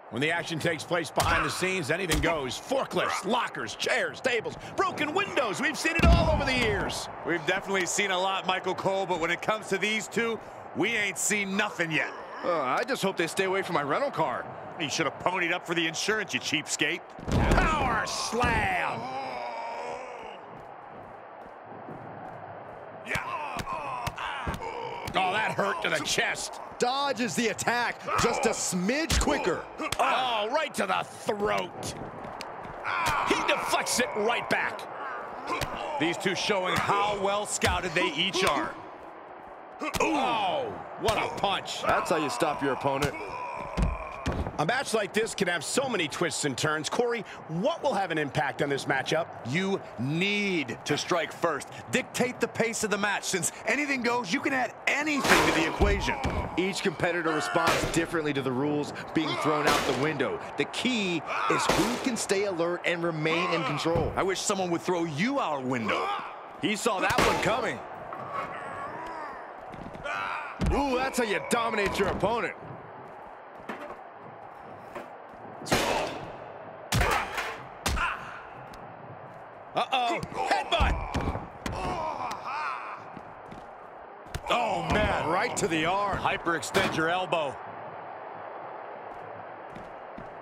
When the action takes place behind the scenes, anything goes. Forklifts, lockers, chairs, tables, broken windows. We've seen it all over the years. We've definitely seen a lot, Michael Cole, but when it comes to these two, we ain't seen nothing yet. I just hope they stay away from my rental car. You should have ponied up for the insurance, you cheapskate. Power slam. Oh, that hurt to the chest. Dodges the attack just a smidge quicker. Oh, right to the throat. He deflects it right back. These two showing how well scouted they each are. Oh, what a punch. That's how you stop your opponent. A match like this can have so many twists and turns. Corey, what will have an impact on this matchup? You need to strike first. Dictate the pace of the match. Since anything goes, you can add anything to the equation. Each competitor responds differently to the rules being thrown out the window. The key is who can stay alert and remain in control. I wish someone would throw you out a window. He saw that one coming. Ooh, that's how you dominate your opponent. Uh-oh, headbutt! Oh, man, right to the arm. Hyperextend your elbow.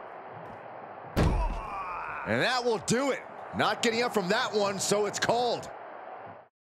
And that will do it. Not getting up from that one, so it's called.